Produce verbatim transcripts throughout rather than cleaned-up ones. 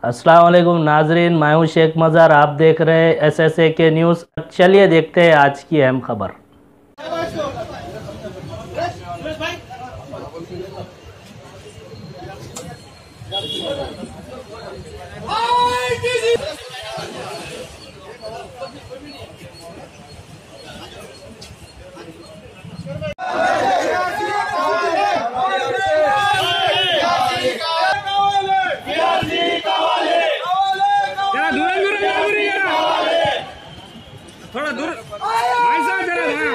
अस्सलाम वालेकुम नाजरीन, मैं हूं शेख मज़हर। आप देख रहे हैं एस एस ए के न्यूज़। चलिए देखते हैं आज की अहम खबर। थोड़ा दूर ऐसा जरा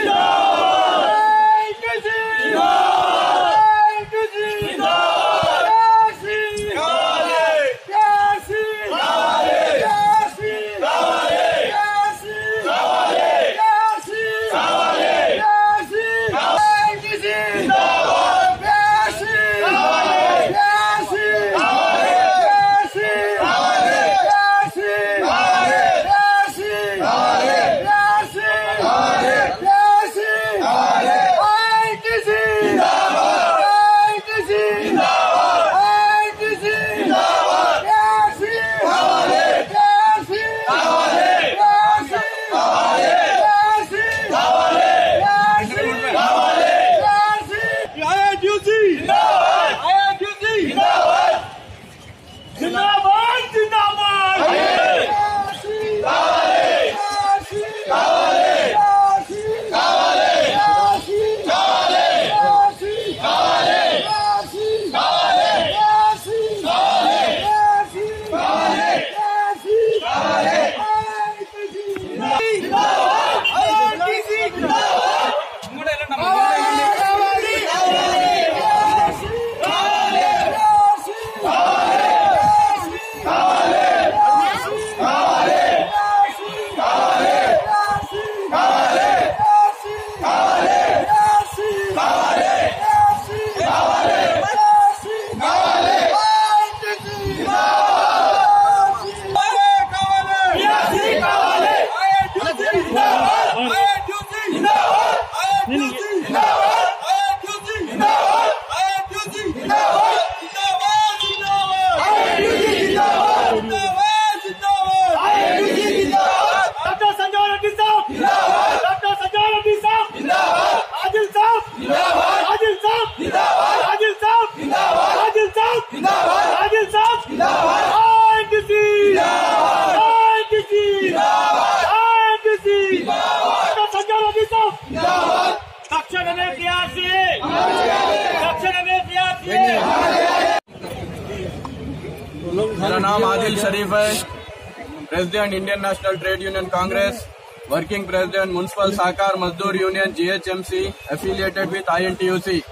मेरा नाम आदिल शरीफ है, president Indian National Trade Union Congress, working president municipal सहकार मजदूर union G H M C affiliated with I N T U C.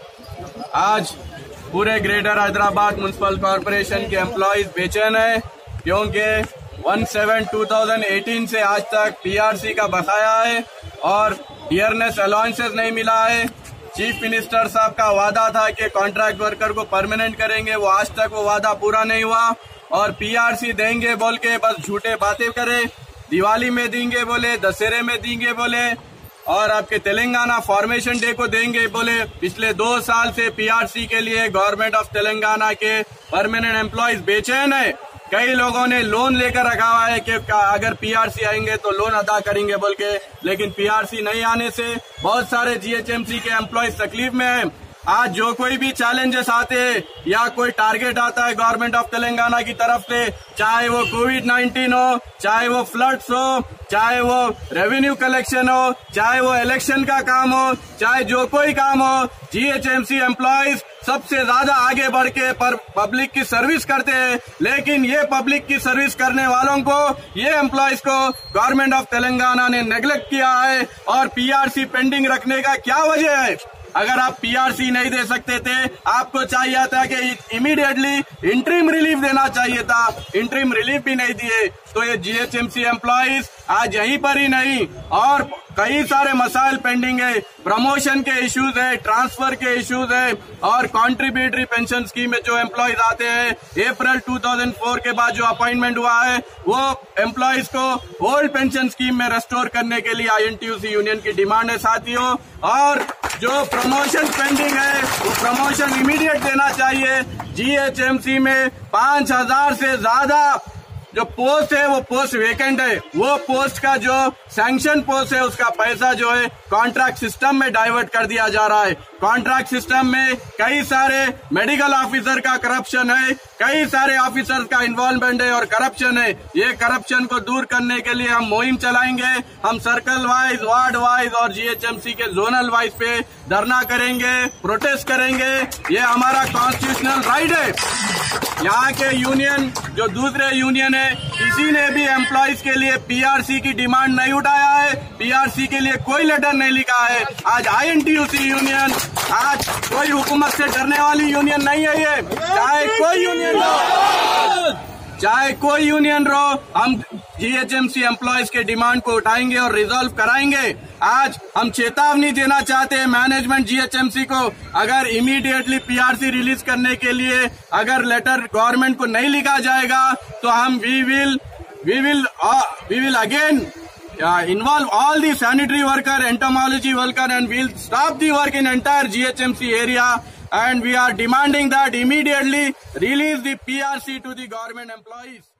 आज पूरे ग्रेटर हैदराबाद म्युनिसिपल कॉरपोरेशन के एम्प्लॉयज बेचैन है क्योंकि one seven two thousand eighteen से आज तक पी आर सी का बकाया है और डियरनेस अलाउंसेस नहीं मिला है। चीफ मिनिस्टर साहब का वादा था कि कॉन्ट्रैक्ट वर्कर को परमानेंट करेंगे, वो आज तक वो वादा पूरा नहीं हुआ और पी आर सी देंगे बोल के बस झूठे बातें करे। दिवाली में देंगे बोले, दशहरे में देंगे बोले और आपके तेलंगाना फॉर्मेशन डे को देंगे बोले। पिछले दो साल से पी आर सी के लिए गवर्नमेंट ऑफ तेलंगाना के परमानेंट एम्प्लॉयज बेचैन है। कई लोगों ने लोन लेकर रखा हुआ है कि अगर पी आर सी आएंगे तो लोन अदा करेंगे बोल के, लेकिन पी आर सी नहीं आने से बहुत सारे जी एच एम सी के एम्प्लॉयज तकलीफ में हैं। आज जो कोई भी चैलेंजेस आते हैं या कोई टारगेट आता है गवर्नमेंट ऑफ तेलंगाना की तरफ से, चाहे वो कोविड नाइन्टीन हो, चाहे वो फ्लड्स हो, चाहे वो रेवेन्यू कलेक्शन हो, चाहे वो इलेक्शन का काम हो, चाहे जो कोई काम हो, G H M C employees सबसे ज्यादा आगे बढ़ के पर पब्लिक की सर्विस करते हैं। लेकिन ये पब्लिक की सर्विस करने वालों को, ये एम्प्लॉयज को गवर्नमेंट ऑफ तेलंगाना ने नेग्लेक्ट किया है। और पी आर सी पेंडिंग रखने का क्या वजह है? अगर आप पी आर सी नहीं दे सकते थे, आपको चाहिए था कि इमीडिएटली इंटरिम रिलीफ देना चाहिए था। इंटरिम रिलीफ भी नहीं दिए तो ये G H M C employees आज यहीं पर ही नहीं और कई सारे मसाइल पेंडिंग है। प्रमोशन के इश्यूज है, ट्रांसफर के इश्यूज है और कॉन्ट्रीब्यूटरी पेंशन स्कीम में जो एम्प्लॉयज आते हैं अप्रैल दो हज़ार चार के बाद जो अपॉइंटमेंट हुआ है वो एम्प्लॉयज को ओल्ड पेंशन स्कीम में रेस्टोर करने के लिए I N T U C union की डिमांड है साथियों। और जो प्रमोशन पेंडिंग है वो प्रमोशन इमीडिएट देना चाहिए। जीएचएमसी में पांच हजार से ज्यादा जो पोस्ट है वो पोस्ट वेकेंट है। वो पोस्ट का जो सैंक्शन पोस्ट है उसका पैसा जो है कॉन्ट्रैक्ट सिस्टम में डाइवर्ट कर दिया जा रहा है। कॉन्ट्रैक्ट सिस्टम में कई सारे मेडिकल ऑफिसर का करप्शन है, कई सारे ऑफिसर्स का इन्वॉल्वमेंट है और करप्शन है। ये करप्शन को दूर करने के लिए हम मुहिम चलाएंगे। हम सर्कल वाइज, वार्ड वाइज और जीएचएमसी के जोनल वाइज पे धरना करेंगे, प्रोटेस्ट करेंगे। ये हमारा कॉन्स्टिट्यूशनल राइट है। यहाँ के यूनियन जो दूसरे यूनियन है किसी ने भी एम्प्लॉयज के लिए पीआरसी की डिमांड नहीं उठाया है, पीआरसी के लिए कोई लेटर नहीं लिखा है। आज आईएनटीयूसी यूनियन, आज कोई हुकूमत से डरने वाली यूनियन नहीं है। ये चाहे कोई यूनियन रहो, चाहे कोई यूनियन रहो, हम जीएचएमसी एम्प्लॉयज के डिमांड को उठाएंगे और रिजॉल्व कराएंगे। आज हम चेतावनी देना चाहते हैं मैनेजमेंट जीएचएमसी को, अगर इमीडिएटली पीआरसी रिलीज करने के लिए अगर लेटर गवर्नमेंट को नहीं लिखा जाएगा तो हम we will we will we will again involve all the sanitary worker, entomology worker, and we'll stop the work in entire G H M C area, and we are demanding that immediately release the P R C to the government employees.